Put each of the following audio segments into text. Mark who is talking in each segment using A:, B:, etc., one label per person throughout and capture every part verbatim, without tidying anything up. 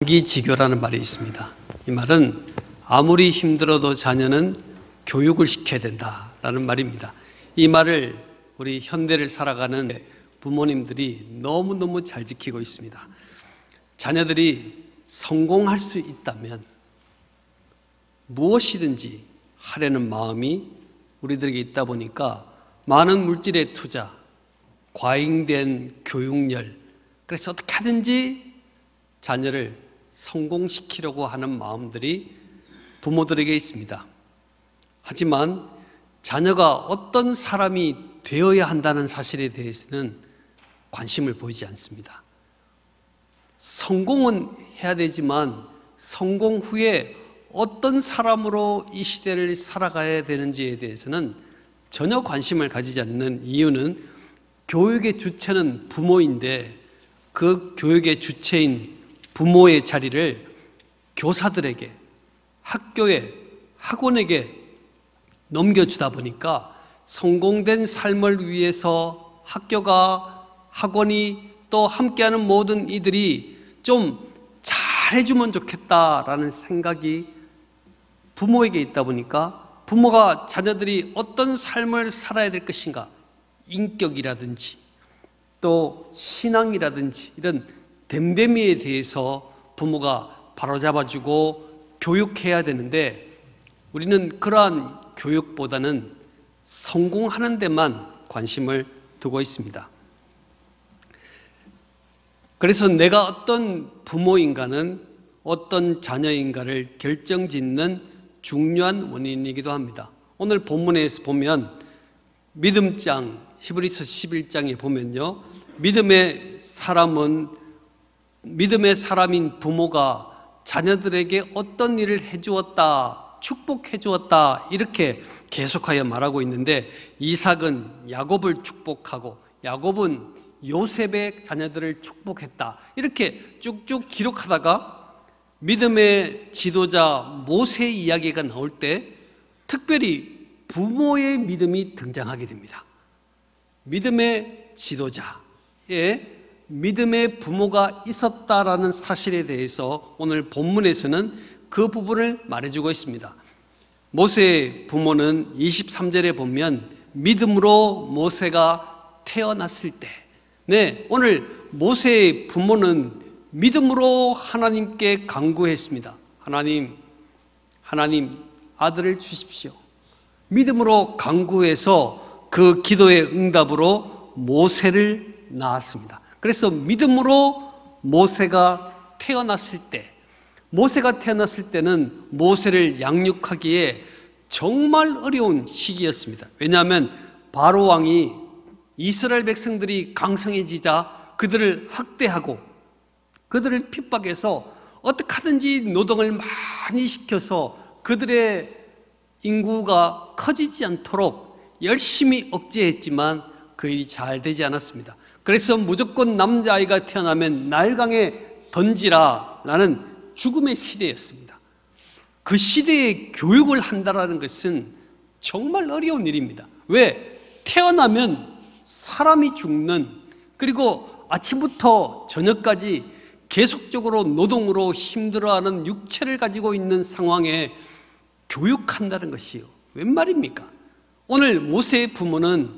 A: 기지교라는 말이 있습니다. 이 말은 아무리 힘들어도 자녀는 교육을 시켜야 된다라는 말입니다. 이 말을 우리 현대를 살아가는 부모님들이 너무너무 잘 지키고 있습니다. 자녀들이 성공할 수 있다면 무엇이든지 하려는 마음이 우리들에게 있다 보니까 많은 물질의 투자, 과잉된 교육열, 그래서 어떻게 하든지 자녀를 성공시키려고 하는 마음들이 부모들에게 있습니다. 하지만 자녀가 어떤 사람이 되어야 한다는 사실에 대해서는 관심을 보이지 않습니다. 성공은 해야 되지만 성공 후에 어떤 사람으로 이 시대를 살아가야 되는지에 대해서는 전혀 관심을 가지지 않는 이유는 교육의 주체는 부모인데 그 교육의 주체인 부모의 자리를 교사들에게, 학교에, 학원에게 넘겨주다 보니까 성공된 삶을 위해서 학교가, 학원이 또 함께하는 모든 이들이 좀 잘해주면 좋겠다라는 생각이 부모에게 있다 보니까 부모가 자녀들이 어떤 삶을 살아야 될 것인가, 인격이라든지 또 신앙이라든지 이런 됨됨이에 대해서 부모가 바로잡아주고 교육해야 되는데 우리는 그러한 교육보다는 성공하는 데만 관심을 두고 있습니다. 그래서 내가 어떤 부모인가는 어떤 자녀인가를 결정짓는 중요한 원인이기도 합니다. 오늘 본문에서 보면 믿음장 히브리서 십일 장에 보면요, 믿음의 사람은 믿음의 사람인 부모가 자녀들에게 어떤 일을 해주었다, 축복해 주었다 이렇게 계속하여 말하고 있는데 이삭은 야곱을 축복하고 야곱은 요셉의 자녀들을 축복했다 이렇게 쭉쭉 기록하다가 믿음의 지도자 모세 이야기가 나올 때 특별히 부모의 믿음이 등장하게 됩니다. 믿음의 지도자의 믿음의 부모가 있었다라는 사실에 대해서 오늘 본문에서는 그 부분을 말해주고 있습니다. 모세의 부모는 이십삼 절에 보면 믿음으로 모세가 태어났을 때, 네, 오늘 모세의 부모는 믿음으로 하나님께 간구했습니다. 하나님, 하나님 아들을 주십시오. 믿음으로 간구해서 그 기도의 응답으로 모세를 낳았습니다. 그래서 믿음으로 모세가 태어났을 때, 모세가 태어났을 때는 모세를 양육하기에 정말 어려운 시기였습니다. 왜냐하면 바로 왕이 이스라엘 백성들이 강성해지자 그들을 학대하고 그들을 핍박해서 어떻게 하든지 노동을 많이 시켜서 그들의 인구가 커지지 않도록 열심히 억제했지만 그 일이 잘 되지 않았습니다. 그래서 무조건 남자아이가 태어나면 나일강에 던지라 라는 죽음의 시대였습니다. 그 시대에 교육을 한다는 것은 정말 어려운 일입니다. 왜? 태어나면 사람이 죽는, 그리고 아침부터 저녁까지 계속적으로 노동으로 힘들어하는 육체를 가지고 있는 상황에 교육한다는 것이요, 웬 말입니까? 오늘 모세의 부모는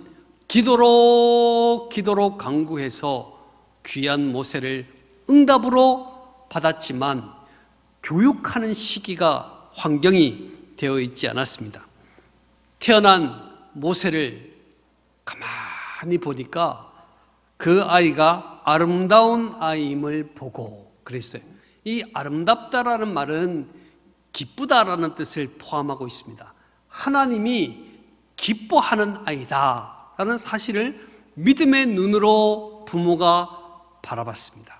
A: 기도로 기도로 간구해서 귀한 모세를 응답으로 받았지만 교육하는 시기가 환경이 되어 있지 않았습니다. 태어난 모세를 가만히 보니까 그 아이가 아름다운 아이임을 보고 그랬어요. 이 아름답다라는 말은 기쁘다라는 뜻을 포함하고 있습니다. 하나님이 기뻐하는 아이다 라는 사실을 믿음의 눈으로 부모가 바라봤습니다.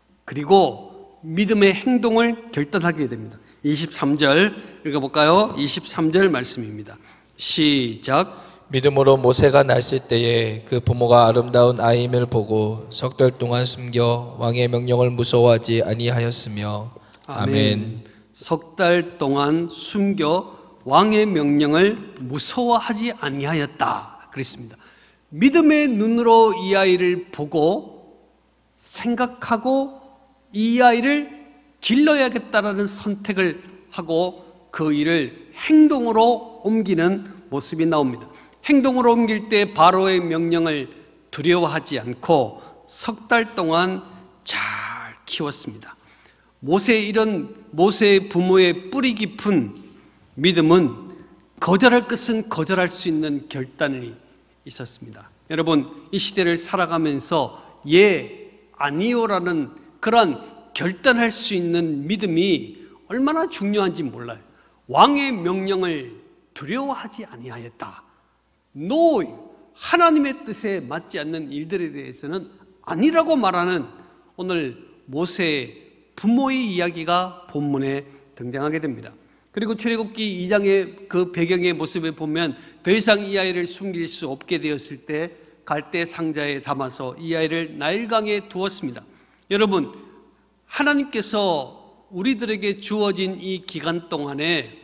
A: 그리고 믿음의 행동을 결단하게 됩니다. 이십삼 절 읽어볼까요? 이십삼 절 말씀입니다. 시작.
B: 믿음으로 모세가 났을 때에 그 부모가 아름다운 아임을 보고 석 달 동안 숨겨 왕의 명령을 무서워하지 아니하였으며. 아멘.
A: 아멘. 석 달 동안 숨겨 왕의 명령을 무서워하지 아니하였다 그랬습니다. 믿음의 눈으로 이 아이를 보고 생각하고 이 아이를 길러야겠다라는 선택을 하고 그 일을 행동으로 옮기는 모습이 나옵니다. 행동으로 옮길 때 바로의 명령을 두려워하지 않고 석 달 동안 잘 키웠습니다. 모세의 이런 모세의 부모의 뿌리 깊은 믿음은 거절할 것은 거절할 수 있는 결단이 있었습니다. 여러분, 이 시대를 살아가면서 예, 아니요라는 그런 결단할 수 있는 믿음이 얼마나 중요한지 몰라요. 왕의 명령을 두려워하지 아니하였다. No, 하나님의 뜻에 맞지 않는 일들에 대해서는 아니라고 말하는 오늘 모세의 부모의 이야기가 본문에 등장하게 됩니다. 그리고 출애굽기 이 장의 그 배경의 모습에 보면 더 이상 이 아이를 숨길 수 없게 되었을 때 갈대 상자에 담아서 이 아이를 나일강에 두었습니다. 여러분, 하나님께서 우리들에게 주어진 이 기간 동안에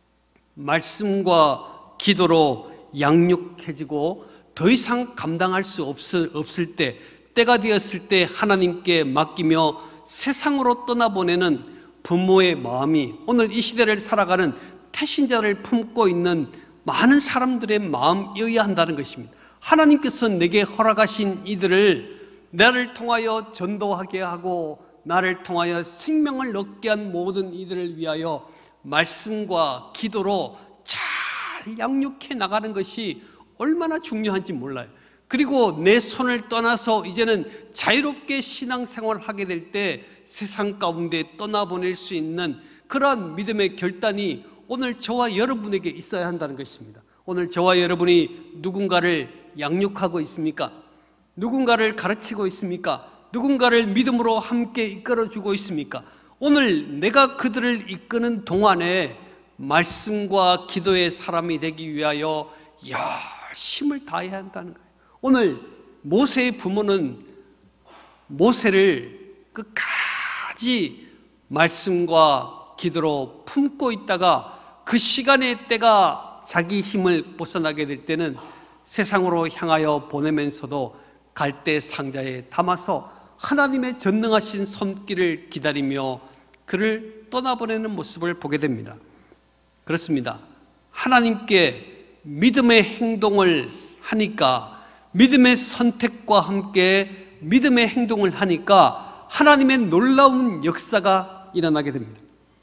A: 말씀과 기도로 양육해지고 더 이상 감당할 수 없을, 없을 때, 때가 되었을 때 하나님께 맡기며 세상으로 떠나보내는 부모의 마음이 오늘 이 시대를 살아가는 태신자를 품고 있는 많은 사람들의 마음이어야 한다는 것입니다. 하나님께서 내게 허락하신 이들을 나를 통하여 전도하게 하고 나를 통하여 생명을 얻게 한 모든 이들을 위하여 말씀과 기도로 잘 양육해 나가는 것이 얼마나 중요한지 몰라요. 그리고 내 손을 떠나서 이제는 자유롭게 신앙생활을 하게 될 때 세상 가운데 떠나보낼 수 있는 그러한 믿음의 결단이 오늘 저와 여러분에게 있어야 한다는 것입니다. 오늘 저와 여러분이 누군가를 양육하고 있습니까? 누군가를 가르치고 있습니까? 누군가를 믿음으로 함께 이끌어주고 있습니까? 오늘 내가 그들을 이끄는 동안에 말씀과 기도의 사람이 되기 위하여 열심을 다해야 한다는 거예요. 오늘 모세의 부모는 모세를 끝까지 말씀과 기도로 품고 있다가 그 시간의 때가 자기 힘을 벗어나게 될 때는 세상으로 향하여 보내면서도 갈대 상자에 담아서 하나님의 전능하신 손길을 기다리며 그를 떠나보내는 모습을 보게 됩니다. 그렇습니다. 하나님께 믿음의 행동을 하니까, 믿음의 선택과 함께 믿음의 행동을 하니까 하나님의 놀라운 역사가 일어나게 됩니다.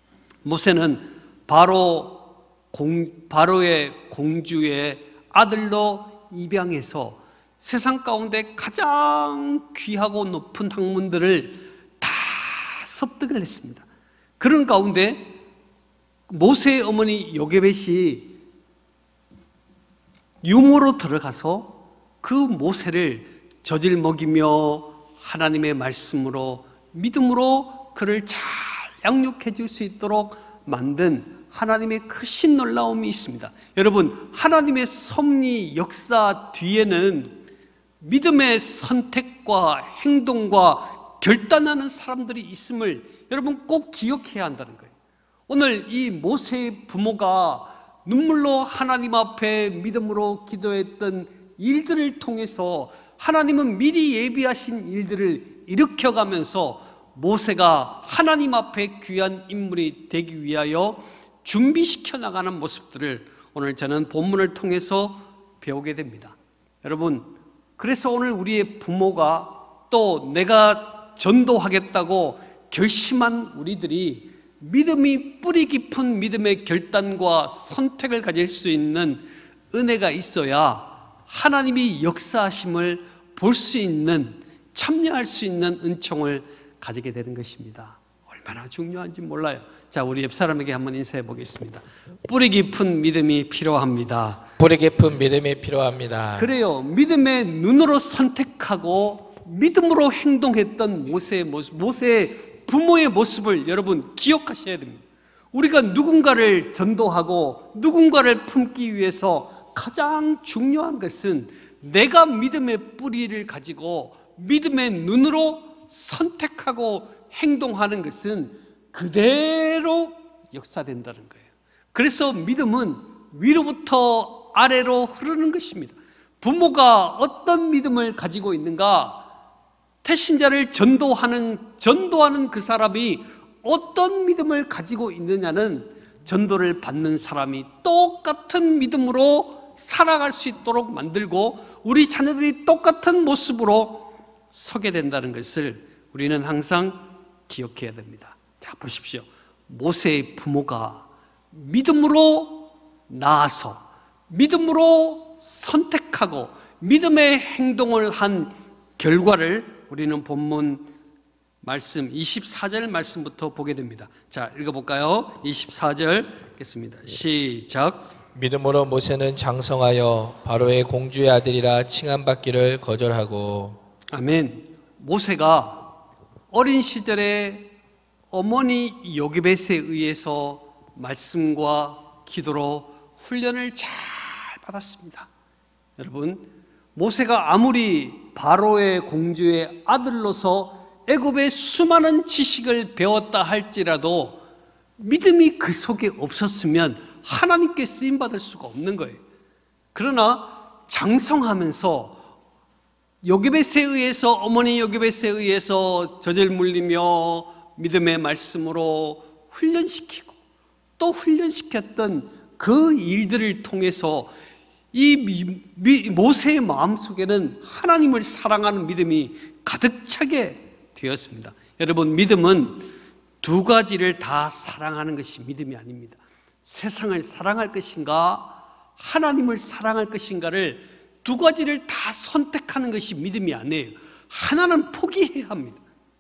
A: 모세는 바로 공, 바로의 공주의 아들로 입양해서 세상 가운데 가장 귀하고 높은 학문들을 다 습득을 했습니다. 그런 가운데 모세의 어머니 요게벳이 유모로 들어가서 그 모세를 젖을 먹이며 하나님의 말씀으로 믿음으로 그를 잘 양육해 줄 수 있도록 만든 하나님의 크신 놀라움이 있습니다. 여러분, 하나님의 섭리 역사 뒤에는 믿음의 선택과 행동과 결단하는 사람들이 있음을 여러분 꼭 기억해야 한다는 거예요. 오늘 이 모세의 부모가 눈물로 하나님 앞에 믿음으로 기도했던 일들을 통해서 하나님은 미리 예비하신 일들을 일으켜가면서 모세가 하나님 앞에 귀한 인물이 되기 위하여 준비시켜 나가는 모습들을 오늘 저는 본문을 통해서 배우게 됩니다. 여러분, 그래서 오늘 우리의 부모가 또 내가 전도하겠다고 결심한 우리들이 믿음이 뿌리 깊은 믿음의 결단과 선택을 가질 수 있는 은혜가 있어야 하나님이 역사하심을 볼 수 있는, 참여할 수 있는 은총을 가지게 되는 것입니다. 얼마나 중요한지 몰라요. 자, 우리 옆 사람에게 한번 인사해 보겠습니다. 뿌리 깊은 믿음이 필요합니다.
B: 뿌리 깊은 믿음이 필요합니다.
A: 그래요. 믿음의 눈으로 선택하고 믿음으로 행동했던 모세의 모습, 모세의 부모의 모습을 여러분 기억하셔야 됩니다. 우리가 누군가를 전도하고 누군가를 품기 위해서 가장 중요한 것은 내가 믿음의 뿌리를 가지고 믿음의 눈으로 선택하고 행동하는 것은 그대로 역사된다는 거예요. 그래서 믿음은 위로부터 아래로 흐르는 것입니다. 부모가 어떤 믿음을 가지고 있는가, 태신자를 전도하는 전도하는 그 사람이 어떤 믿음을 가지고 있느냐는 전도를 받는 사람이 똑같은 믿음으로 살아갈 수 있도록 만들고 우리 자녀들이 똑같은 모습으로 서게 된다는 것을 우리는 항상 기억해야 됩니다. 자, 보십시오. 모세의 부모가 믿음으로 나아서 믿음으로 선택하고 믿음의 행동을 한 결과를 우리는 본문 말씀 이십사 절 말씀부터 보게 됩니다. 자, 읽어볼까요? 이십사 절 읽겠습니다. 시작.
B: 믿음으로 모세는 장성하여 바로의 공주의 아들이라 칭함받기를 거절하고.
A: 아멘. 모세가 어린 시절에 어머니 요게벳에 의해서 말씀과 기도로 훈련을 잘 받았습니다. 여러분, 모세가 아무리 바로의 공주의 아들로서 애굽의 수많은 지식을 배웠다 할지라도 믿음이 그 속에 없었으면 하나님께 쓰임받을 수가 없는 거예요. 그러나 장성하면서 요게벳에 의해서 어머니 요게벳에 의해서 젖을 물리며 믿음의 말씀으로 훈련시키고 또 훈련시켰던 그 일들을 통해서 이 미, 미, 모세의 마음속에는 하나님을 사랑하는 믿음이 가득 차게 되었습니다. 여러분, 믿음은 두 가지를 다 사랑하는 것이 믿음이 아닙니다. 세상을 사랑할 것인가 하나님을 사랑할 것인가를 두 가지를 다 선택하는 것이 믿음이 아니에요. 하나는 포기해야 합니다.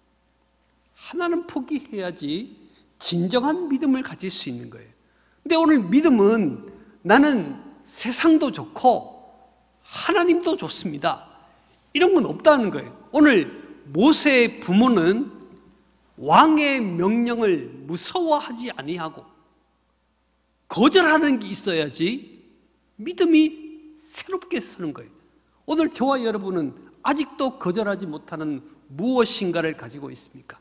A: 하나는 포기해야지 진정한 믿음을 가질 수 있는 거예요. 근데 오늘 믿음은 나는 세상도 좋고 하나님도 좋습니다, 이런 건 없다는 거예요. 오늘 모세의 부모는 왕의 명령을 무서워하지 아니하고 거절하는 게 있어야지 믿음이 새롭게 서는 거예요. 오늘 저와 여러분은 아직도 거절하지 못하는 무엇인가를 가지고 있습니까?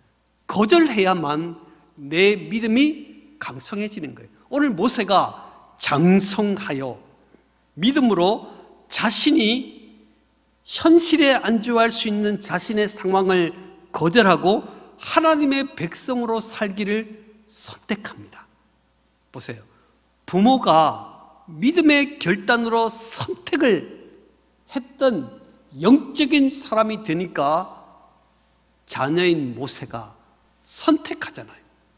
A: 거절해야만 내 믿음이 강성해지는 거예요. 오늘 모세가 장성하여 믿음으로 자신이 현실에 안주할 수 있는 자신의 상황을 거절하고 하나님의 백성으로 살기를 선택합니다. 보세요. 부모가 믿음의 결단으로 선택을 했던 영적인 사람이 되니까 자녀인 모세가 선택하잖아요.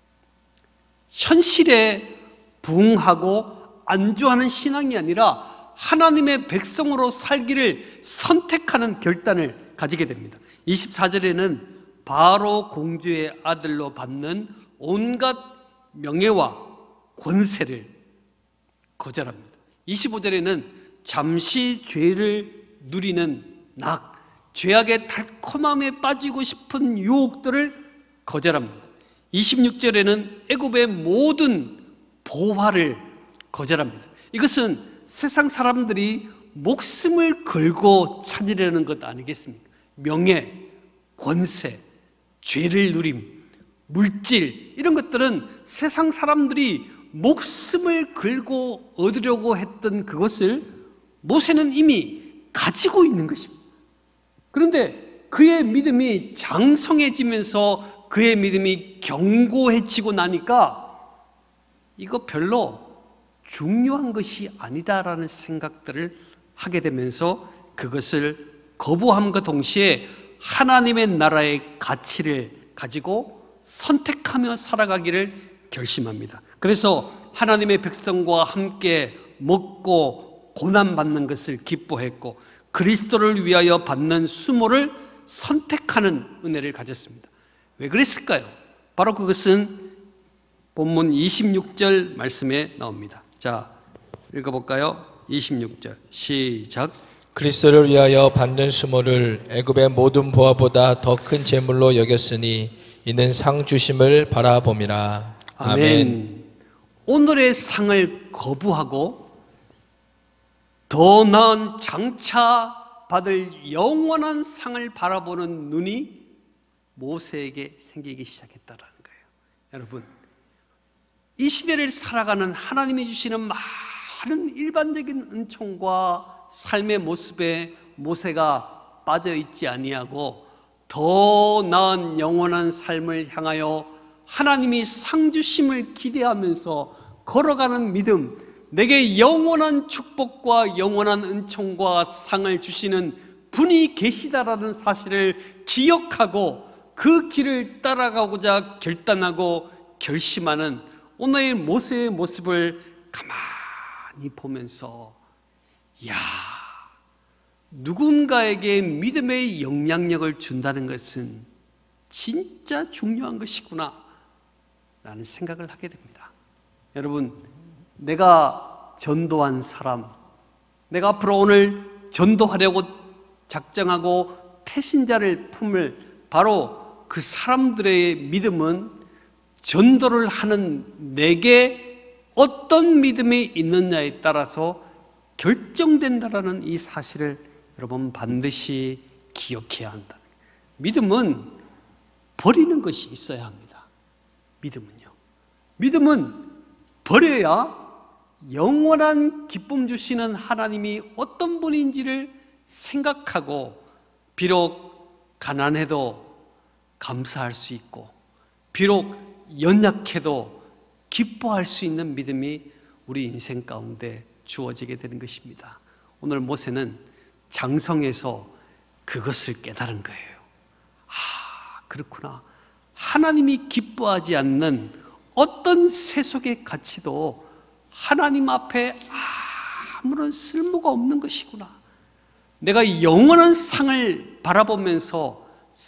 A: 현실에 부응하고 안주하는 신앙이 아니라 하나님의 백성으로 살기를 선택하는 결단을 가지게 됩니다. 이십사 절에는 바로 공주의 아들로 받는 온갖 명예와 권세를 거절합니다. 이십오 절에는 잠시 죄를 누리는 낙, 죄악의 달콤함에 빠지고 싶은 유혹들을 거절합니다. 이십육 절에는 애굽의 모든 보화를 거절합니다. 이것은 세상 사람들이 목숨을 걸고 찾으려는 것 아니겠습니까? 명예, 권세, 죄를 누림, 물질, 이런 것들은 세상 사람들이 목숨을 걸고 얻으려고 했던 그것을 모세는 이미 가지고 있는 것입니다. 그런데 그의 믿음이 장성해지면서 그의 믿음이 견고해지고 나니까 이거 별로 중요한 것이 아니다라는 생각들을 하게 되면서 그것을 거부함과 동시에 하나님의 나라의 가치를 가지고 선택하며 살아가기를 결심합니다. 그래서 하나님의 백성과 함께 먹고 고난받는 것을 기뻐했고 그리스도를 위하여 받는 수모를 선택하는 은혜를 가졌습니다. 왜 그랬을까요? 바로 그것은 본문 이십육 절 말씀에 나옵니다. 자, 읽어볼까요? 이십육 절 시작.
B: 그리스도를 위하여 받는 수모를 애굽의 모든 보화보다 더 큰 재물로 여겼으니 이는 상 주심을 바라봄이라. 아멘.
A: 아멘. 오늘의 상을 거부하고 더 나은 장차 받을 영원한 상을 바라보는 눈이 모세에게 생기기 시작했다라는 거예요. 여러분, 이 시대를 살아가는 하나님이 주시는 많은 일반적인 은총과 삶의 모습에 모세가 빠져있지 아니하고 더 나은 영원한 삶을 향하여 하나님이 상 주심을 기대하면서 걸어가는 믿음, 내게 영원한 축복과 영원한 은총과 상을 주시는 분이 계시다라는 사실을 기억하고 그 길을 따라가고자 결단하고 결심하는 오늘의 모세의 모습을 가만히 보면서, 야, 누군가에게 믿음의 영향력을 준다는 것은 진짜 중요한 것이구나 라는 생각을 하게 됩니다. 여러분, 내가 전도한 사람, 내가 앞으로 오늘 전도하려고 작정하고 태신자를 품을 바로 그 사람들의 믿음은 전도를 하는 내게 어떤 믿음이 있느냐에 따라서 결정된다라는 이 사실을 여러분 반드시 기억해야 한다. 믿음은 버리는 것이 있어야 합니다. 믿음은요. 믿음은 버려야 영원한 기쁨 주시는 하나님이 어떤 분인지를 생각하고, 비록 가난해도 감사할 수 있고, 비록 연약해도 기뻐할 수 있는 믿음이 우리 인생 가운데 주어지게 되는 것입니다. 오늘 모세는 장성에서 그것을 깨달은 거예요. 아, 그렇구나. 하나님이 기뻐하지 않는 어떤 세속의 가치도 하나님 앞에 아무런 쓸모가 없는 것이구나. 내가 영원한 상을 바라보면서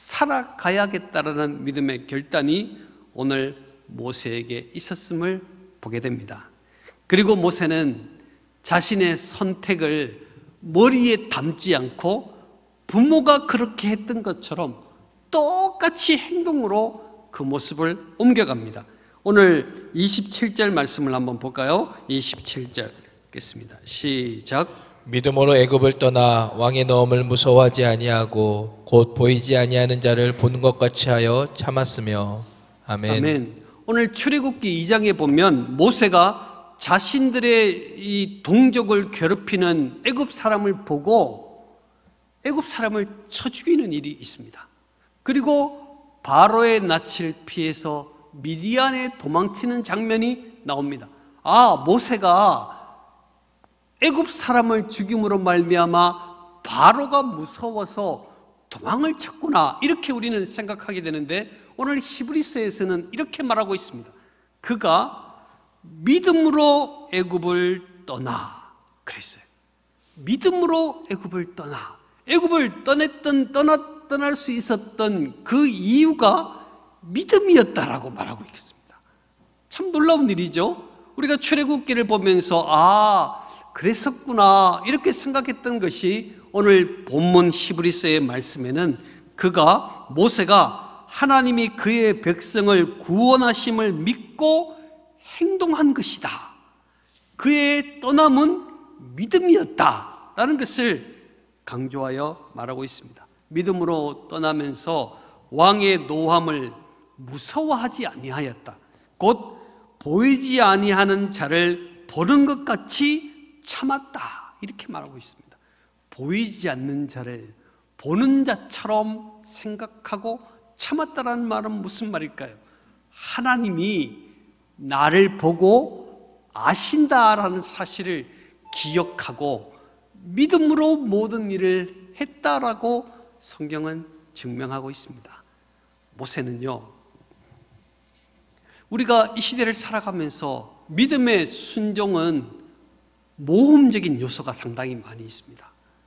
A: 살아가야겠다라는 믿음의 결단이 오늘 모세에게 있었음을 보게 됩니다. 그리고 모세는 자신의 선택을 머리에 담지 않고 부모가 그렇게 했던 것처럼 똑같이 행동으로 그 모습을 옮겨갑니다. 오늘 이십칠 절 말씀을 한번 볼까요? 이십칠 절 읽겠습니다. 시작.
B: 믿음으로 애굽을 떠나 왕의 넣음을 무서워하지 아니하고 곧 보이지 아니하는 자를 보는 것 같이 하여 참았으며. 아멘.
A: 아멘. 오늘 출애굽기 이 장에 보면 모세가 자신들의 이 동족을 괴롭히는 애굽 사람을 보고 애굽 사람을 쳐 죽이는 일이 있습니다. 그리고 바로의 낯을 피해서 미디안에 도망치는 장면이 나옵니다. 아, 모세가 애굽 사람을 죽임으로 말미암아 바로가 무서워서 도망을 쳤구나, 이렇게 우리는 생각하게 되는데, 오늘 히브리서에서는 이렇게 말하고 있습니다. 그가 믿음으로 애굽을 떠나 그랬어요. 믿음으로 애굽을 떠나. 애굽을 떠났던 떠나 떠날 수 있었던 그 이유가 믿음이었다라고 말하고 있습니다. 참 놀라운 일이죠. 우리가 출애굽기를 보면서 아, 그랬었구나 이렇게 생각했던 것이 오늘 본문 히브리서의 말씀에는 그가 모세가 하나님이 그의 백성을 구원하심을 믿고 행동한 것이다, 그의 떠남은 믿음이었다라는 것을 강조하여 말하고 있습니다. 믿음으로 떠나면서 왕의 노함을 무서워하지 아니하였다. 곧 보이지 아니하는 자를 보는 것 같이 참았다, 이렇게 말하고 있습니다. 보이지 않는 자를 보는 자처럼 생각하고 참았다라는 말은 무슨 말일까요? 하나님이 나를 보고 아신다라는 사실을 기억하고 믿음으로 모든 일을 했다라고 성경은 증명하고 있습니다. 모세는요, 우리가 이 시대를 살아가면서 믿음의 순종은 모험적인 요소가 상당히 많이 있습니다.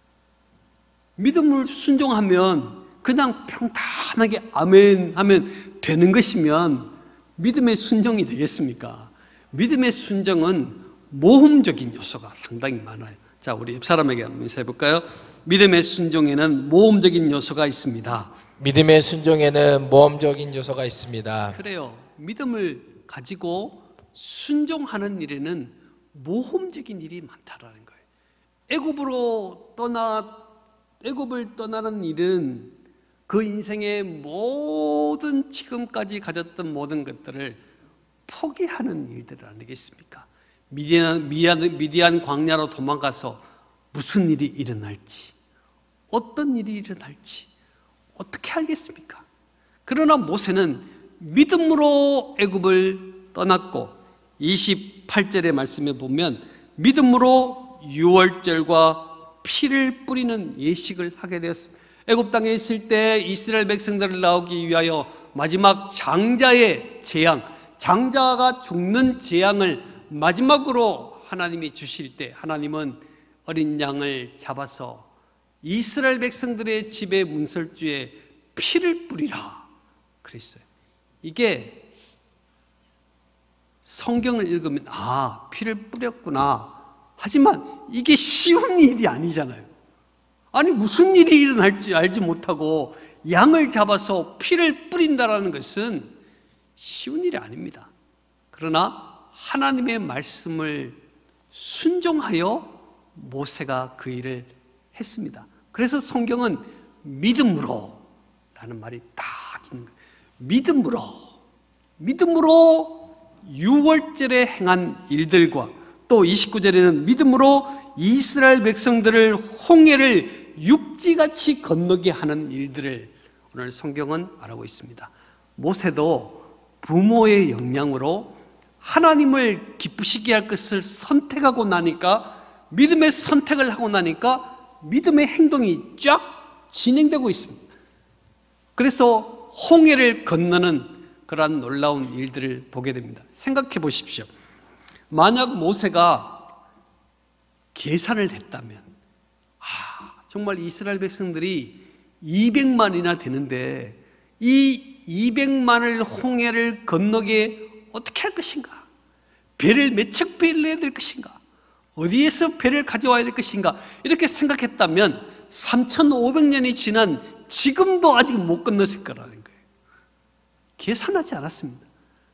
A: 믿음을 순종하면 그냥 평탄하게 아멘 하면 되는 것이면 믿음의 순종이 되겠습니까? 믿음의 순종은 모험적인 요소가 상당히 많아요. 자, 우리 옆 사람에게 한번 해볼까요? 믿음의 순종에는 모험적인 요소가 있습니다.
B: 믿음의 순종에는 모험적인 요소가 있습니다.
A: 그래요. 믿음을 가지고 순종하는 일에는 모험적인 일이 많다라는 거예요. 애굽으로 떠나 애굽을 떠나는 일은 그 인생의 모든 지금까지 가졌던 모든 것들을 포기하는 일들 아니겠습니까? 미디안, 미디안, 미디안 광야로 도망가서 무슨 일이 일어날지, 어떤 일이 일어날지 어떻게 알겠습니까? 그러나 모세는 믿음으로 애굽을 떠났고 이십팔 절의 말씀에 보면 믿음으로 유월절과 피를 뿌리는 예식을 하게 되었습니다. 애굽 땅에 있을 때 이스라엘 백성들을 나오기 위하여 마지막 장자의 재앙, 장자가 죽는 재앙을 마지막으로 하나님이 주실 때 하나님은 어린 양을 잡아서 이스라엘 백성들의 집의 문설주에 피를 뿌리라 그랬어요. 이게 성경을 읽으면 아, 피를 뿌렸구나. 하지만 이게 쉬운 일이 아니잖아요. 아니 무슨 일이 일어날지 알지 못하고 양을 잡아서 피를 뿌린다라는 것은 쉬운 일이 아닙니다. 그러나 하나님의 말씀을 순종하여 모세가 그 일을 했습니다. 그래서 성경은 믿음으로 라는 말이 딱 있는 거예요. 믿음으로 믿음으로 유월절에 행한 일들과 또 이십구 절에는 믿음으로 이스라엘 백성들을 홍해를 육지같이 건너게 하는 일들을 오늘 성경은 말하고 있습니다. 모세도 부모의 영향으로 하나님을 기쁘시게 할 것을 선택하고 나니까, 믿음의 선택을 하고 나니까 믿음의 행동이 쫙 진행되고 있습니다. 그래서 홍해를 건너는 그러한 놀라운 일들을 보게 됩니다. 생각해 보십시오. 만약 모세가 계산을 했다면, 아, 정말 이스라엘 백성들이 이백만이나 되는데 이 이백만을 홍해를 건너게 어떻게 할 것인가? 배를 몇 척 배를 내야 될 것인가? 어디에서 배를 가져와야 될 것인가? 이렇게 생각했다면 삼천오백 년이 지난 지금도 아직 못 건넜을 거라는 거예요. 계산하지 않았습니다.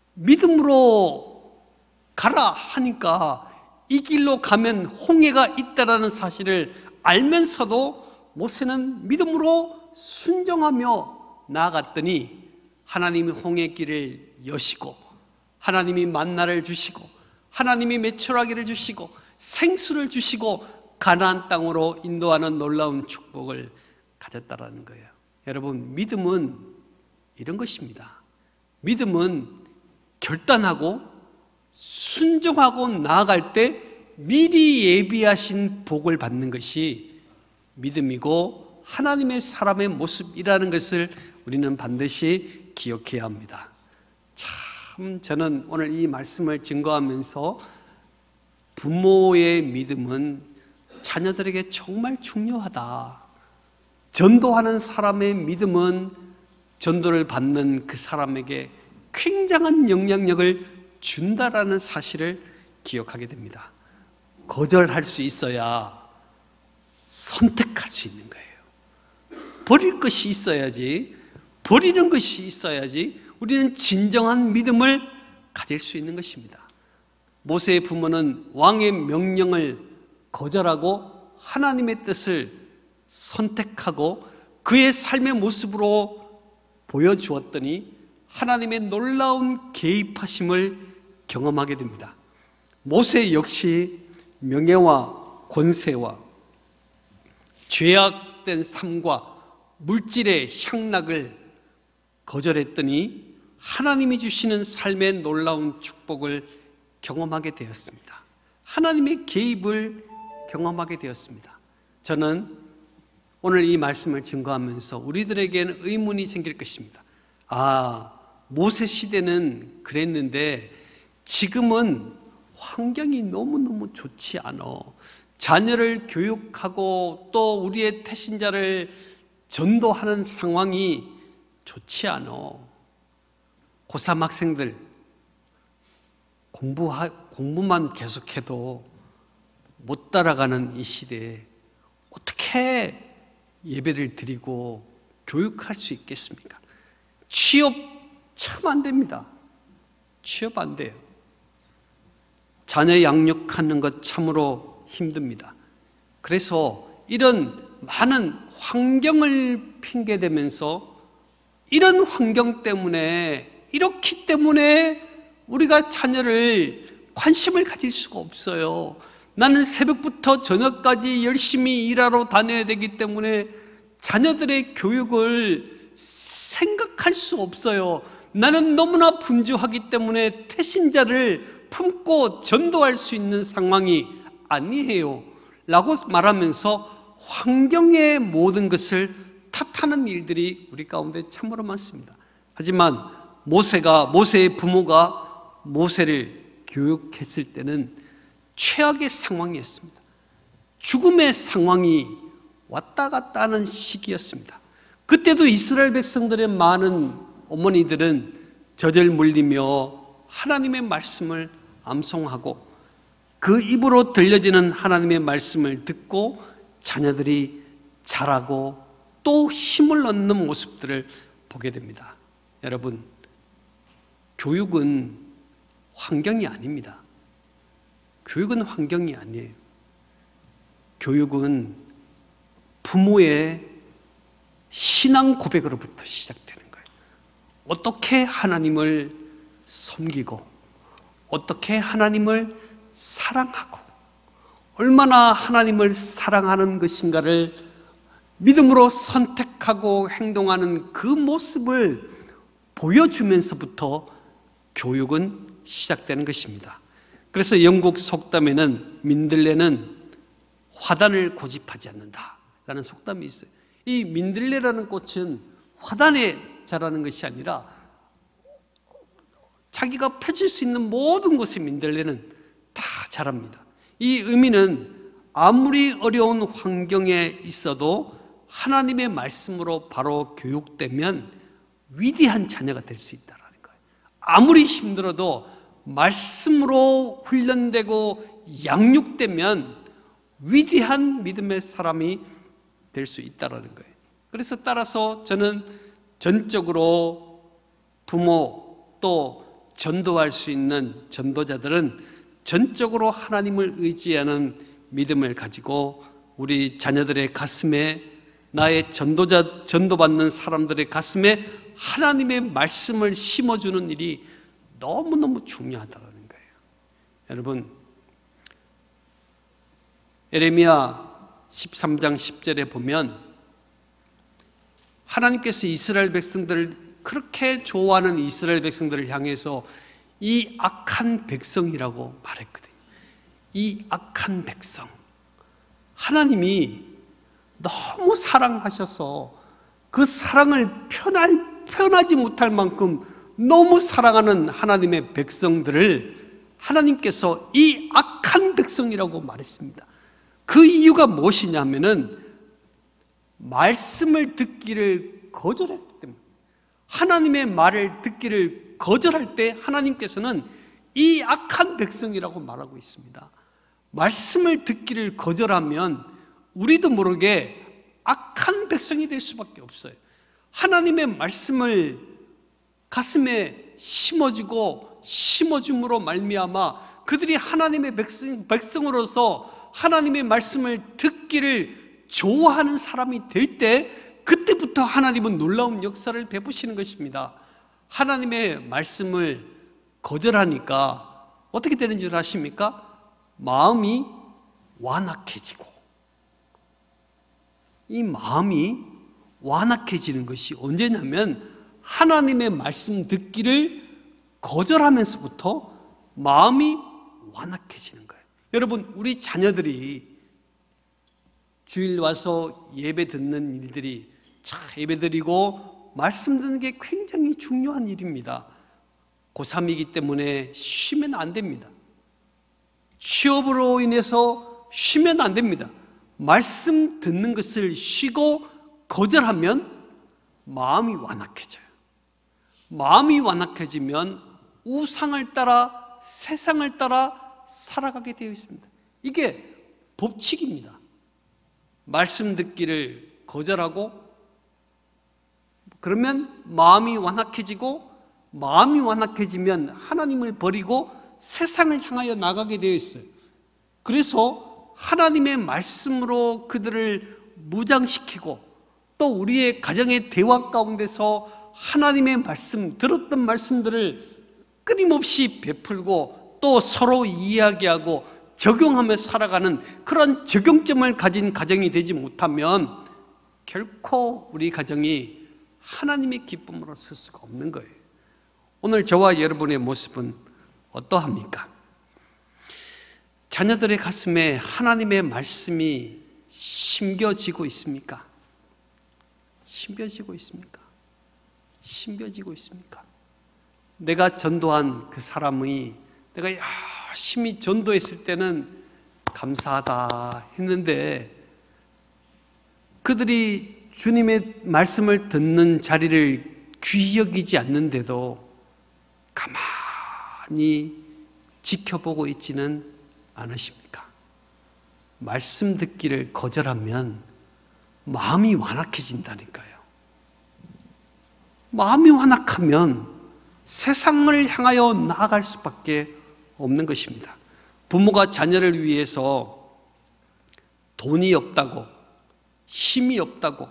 A: 믿음으로 가라 하니까 이 길로 가면 홍해가 있다라는 사실을 알면서도 모세는 믿음으로 순종하며 나아갔더니 하나님이 홍해길을 여시고, 하나님이 만나를 주시고, 하나님이 메추라기를 주시고, 생수를 주시고 가나안 땅으로 인도하는 놀라운 축복을 가졌다라는 거예요. 여러분, 믿음은 이런 것입니다. 믿음은 결단하고 순종하고 나아갈 때 미리 예비하신 복을 받는 것이 믿음이고 하나님의 사람의 모습이라는 것을 우리는 반드시 기억해야 합니다. 참 저는 오늘 이 말씀을 증거하면서 부모의 믿음은 자녀들에게 정말 중요하다. 전도하는 사람의 믿음은 전도를 받는 그 사람에게 굉장한 영향력을 준다라는 사실을 기억하게 됩니다. 거절할 수 있어야 선택할 수 있는 거예요. 버릴 것이 있어야지, 버리는 것이 있어야지 우리는 진정한 믿음을 가질 수 있는 것입니다. 모세의 부모는 왕의 명령을 거절하고 하나님의 뜻을 선택하고 그의 삶의 모습으로 보여주었더니 하나님의 놀라운 개입하심을 경험하게 됩니다. 모세 역시 명예와 권세와 죄악된 삶과 물질의 향락을 거절했더니 하나님이 주시는 삶의 놀라운 축복을 경험하게 되었습니다. 하나님의 개입을 경험하게 되었습니다. 저는 오늘 이 말씀을 증거하면서 우리들에게는 의문이 생길 것입니다. 아, 모세 시대는 그랬는데 지금은 환경이 너무너무 좋지 않아. 자녀를 교육하고 또 우리의 태신자를 전도하는 상황이 좋지 않아. 고삼 학생들 공부하, 공부만 계속해도 못 따라가는 이 시대에 어떻게 예배를 드리고 교육할 수 있겠습니까? 취업 참 안 됩니다. 취업 안 돼요. 자녀 양육하는 것 참으로 힘듭니다. 그래서 이런 많은 환경을 핑계대면서 이런 환경 때문에, 이렇기 때문에 우리가 자녀를 관심을 가질 수가 없어요. 나는 새벽부터 저녁까지 열심히 일하러 다녀야 되기 때문에 자녀들의 교육을 생각할 수 없어요. 나는 너무나 분주하기 때문에 태신자를 품고 전도할 수 있는 상황이 아니에요 라고 말하면서 환경의 모든 것을 탓하는 일들이 우리 가운데 참으로 많습니다. 하지만 모세가 모세의 부모가 모세를 교육했을 때는 최악의 상황이었습니다. 죽음의 상황이 왔다 갔다 하는 시기였습니다. 그때도 이스라엘 백성들의 많은 어머니들은 젖을 물리며 하나님의 말씀을 암송하고 그 입으로 들려지는 하나님의 말씀을 듣고 자녀들이 자라고 또 힘을 얻는 모습들을 보게 됩니다. 여러분, 교육은 환경이 아닙니다. 교육은 환경이 아니에요. 교육은 부모의 신앙 고백으로부터 시작되는 거예요. 어떻게 하나님을 섬기고 어떻게 하나님을 사랑하고 얼마나 하나님을 사랑하는 것인가를 믿음으로 선택하고 행동하는 그 모습을 보여주면서부터 교육은 시작되는 것입니다. 그래서 영국 속담에는 민들레는 화단을 고집하지 않는다라는 속담이 있어요. 이 민들레라는 꽃은 화단에 자라는 것이 아니라 자기가 펼칠 수 있는 모든 곳에 민들레는 다 자랍니다. 이 의미는 아무리 어려운 환경에 있어도 하나님의 말씀으로 바로 교육되면 위대한 자녀가 될 수 있다는 거예요. 아무리 힘들어도 말씀으로 훈련되고 양육되면 위대한 믿음의 사람이 될 수 있다는 거예요. 그래서 따라서 저는 전적으로 부모 또 전도할 수 있는 전도자들은 전적으로 하나님을 의지하는 믿음을 가지고 우리 자녀들의 가슴에 나의 전도자, 전도받는 사람들의 가슴에 하나님의 말씀을 심어주는 일이 너무너무 중요하다는 거예요. 여러분, 예레미야 십삼 장 십 절에 보면 하나님께서 이스라엘 백성들을 그렇게 좋아하는 이스라엘 백성들을 향해서 이 악한 백성이라고 말했거든요. 이 악한 백성, 하나님이 너무 사랑하셔서 그 사랑을 표현할, 표현하지 못할 만큼 너무 사랑하는 하나님의 백성들을 하나님께서 이 악한 백성이라고 말했습니다. 그 이유가 무엇이냐면은 말씀을 듣기를 거절했기 때문에, 하나님의 말을 듣기를 거절할 때 하나님께서는 이 악한 백성이라고 말하고 있습니다. 말씀을 듣기를 거절하면 우리도 모르게 악한 백성이 될 수밖에 없어요. 하나님의 말씀을 가슴에 심어주고 심어줌으로 말미암아 그들이 하나님의 백성, 백성으로서 하나님의 말씀을 듣기를 좋아하는 사람이 될 때, 그때부터 하나님은 놀라운 역사를 베푸시는 것입니다. 하나님의 말씀을 거절하니까 어떻게 되는 줄 아십니까? 마음이 완악해지고, 이 마음이 완악해지는 것이 언제냐면 하나님의 말씀 듣기를 거절하면서부터 마음이 완악해지는 거예요. 여러분, 우리 자녀들이 주일 와서 예배 듣는 일들이, 자, 예배 드리고 말씀 듣는 게 굉장히 중요한 일입니다. 고삼이기 때문에 쉬면 안 됩니다. 취업으로 인해서 쉬면 안 됩니다. 말씀 듣는 것을 쉬고 거절하면 마음이 완악해져요. 마음이 완악해지면 우상을 따라, 세상을 따라 살아가게 되어 있습니다. 이게 법칙입니다. 말씀 듣기를 거절하고 그러면 마음이 완악해지고, 마음이 완악해지면 하나님을 버리고 세상을 향하여 나가게 되어 있어요. 그래서 하나님의 말씀으로 그들을 무장시키고, 또 우리의 가정의 대화 가운데서 하나님의 말씀, 들었던 말씀들을 끊임없이 베풀고 또 서로 이야기하고 적용하며 살아가는 그런 적용점을 가진 가정이 되지 못하면 결코 우리 가정이 하나님의 기쁨으로 설 수가 없는 거예요. 오늘 저와 여러분의 모습은 어떠합니까? 자녀들의 가슴에 하나님의 말씀이 심겨지고 있습니까? 심겨지고 있습니까? 심겨지고 있습니까? 내가 전도한 그 사람이 내가 열심히 전도했을 때는 감사하다 했는데 그들이 주님의 말씀을 듣는 자리를 귀히 여기지 않는데도 가만히 지켜보고 있지는 않으십니까? 말씀 듣기를 거절하면 마음이 완악해진다니까요. 마음이 완악하면 세상을 향하여 나아갈 수밖에 없는 것입니다. 부모가 자녀를 위해서 돈이 없다고, 힘이 없다고,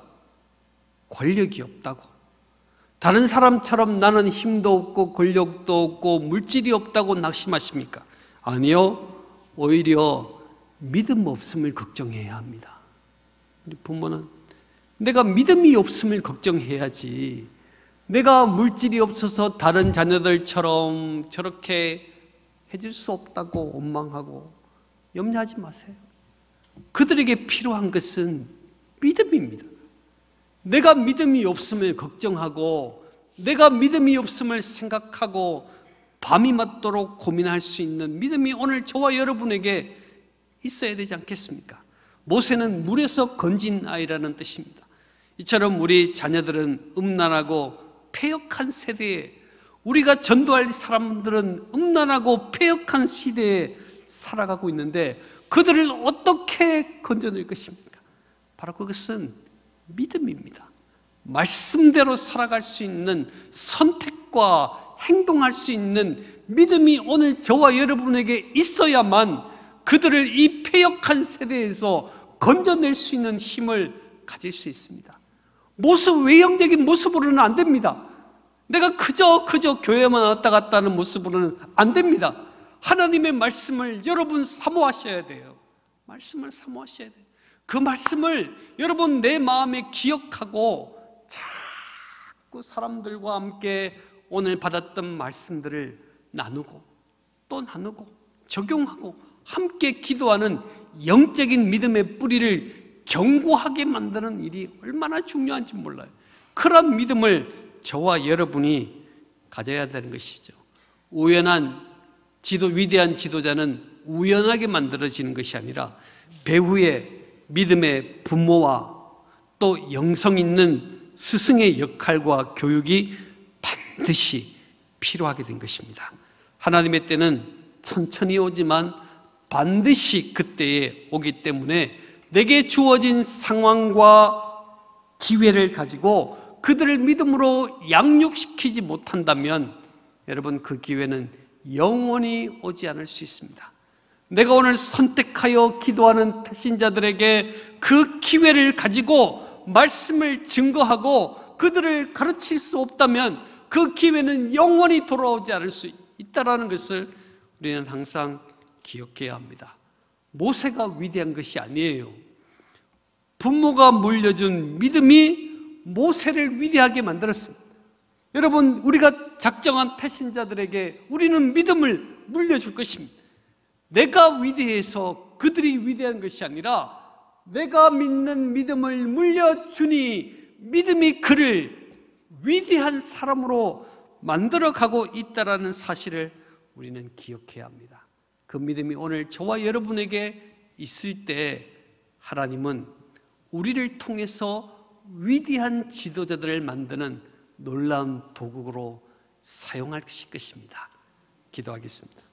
A: 권력이 없다고, 다른 사람처럼 나는 힘도 없고 권력도 없고 물질이 없다고 낙심하십니까? 아니요, 오히려 믿음 없음을 걱정해야 합니다. 우리 부모는 내가 믿음이 없음을 걱정해야지, 내가 물질이 없어서 다른 자녀들처럼 저렇게 해줄 수 없다고 원망하고 염려하지 마세요. 그들에게 필요한 것은 믿음입니다. 내가 믿음이 없음을 걱정하고 내가 믿음이 없음을 생각하고 밤이 맞도록 고민할 수 있는 믿음이 오늘 저와 여러분에게 있어야 되지 않겠습니까? 모세는 물에서 건진 아이라는 뜻입니다. 이처럼 우리 자녀들은 음란하고 패역한 세대에, 우리가 전도할 사람들은 음란하고 패역한 시대에 살아가고 있는데 그들을 어떻게 건져낼 것입니까? 바로 그것은 믿음입니다. 말씀대로 살아갈 수 있는 선택과 행동할 수 있는 믿음이 오늘 저와 여러분에게 있어야만 그들을 이 패역한 세대에서 건져낼 수 있는 힘을 가질 수 있습니다. 모습, 외형적인 모습으로는 안 됩니다. 내가 그저 그저 교회만 왔다 갔다 하는 모습으로는 안 됩니다. 하나님의 말씀을 여러분 사모하셔야 돼요. 말씀을 사모하셔야 돼요. 그 말씀을 여러분 내 마음에 기억하고 자꾸 사람들과 함께 오늘 받았던 말씀들을 나누고 또 나누고 적용하고 함께 기도하는 영적인 믿음의 뿌리를 견고하게 만드는 일이 얼마나 중요한지 몰라요. 그런 믿음을 저와 여러분이 가져야 되는 것이죠. 우연한 지도, 위대한 지도자는 우연하게 만들어지는 것이 아니라 배후에 믿음의 부모와 또 영성 있는 스승의 역할과 교육이 반드시 필요하게 된 것입니다. 하나님의 때는 천천히 오지만 반드시 그때에 오기 때문에 내게 주어진 상황과 기회를 가지고 그들을 믿음으로 양육시키지 못한다면 여러분 그 기회는 영원히 오지 않을 수 있습니다. 내가 오늘 선택하여 기도하는 신자들에게 그 기회를 가지고 말씀을 증거하고 그들을 가르칠 수 없다면 그 기회는 영원히 돌아오지 않을 수 있다는 것을 우리는 항상 기억해야 합니다. 모세가 위대한 것이 아니에요. 부모가 물려준 믿음이 모세를 위대하게 만들었습니다. 여러분, 우리가 작정한 태신자들에게 우리는 믿음을 물려줄 것입니다. 내가 위대해서 그들이 위대한 것이 아니라 내가 믿는 믿음을 물려주니 믿음이 그를 위대한 사람으로 만들어가고 있다는 사실을 우리는 기억해야 합니다. 그 믿음이 오늘 저와 여러분에게 있을 때 하나님은 우리를 통해서 위대한 지도자들을 만드는 놀라운 도구로 사용할 것입니다. 기도하겠습니다.